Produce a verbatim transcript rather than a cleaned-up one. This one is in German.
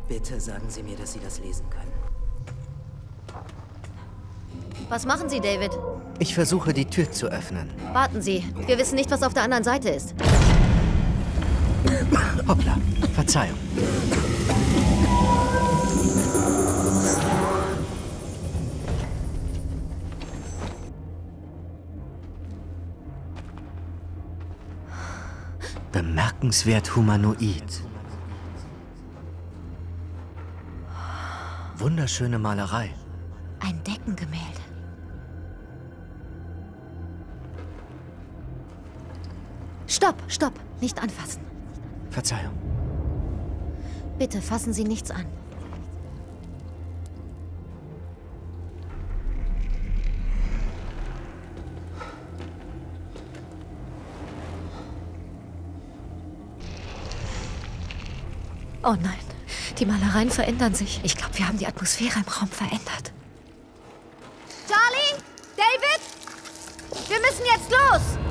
Bitte sagen Sie mir, dass Sie das lesen können. Was machen Sie, David? Ich versuche, die Tür zu öffnen. Warten Sie. Wir wissen nicht, was auf der anderen Seite ist. Hoppla. Verzeihung. Bemerkenswert humanoid. Wunderschöne Malerei. Ein Deckengemälde. Stopp, stopp. Nicht anfassen. Verzeihung. Bitte fassen Sie nichts an. Oh nein, die Malereien verändern sich. Ich glaube, wir haben die Atmosphäre im Raum verändert. Charlie? David? Wir müssen jetzt los!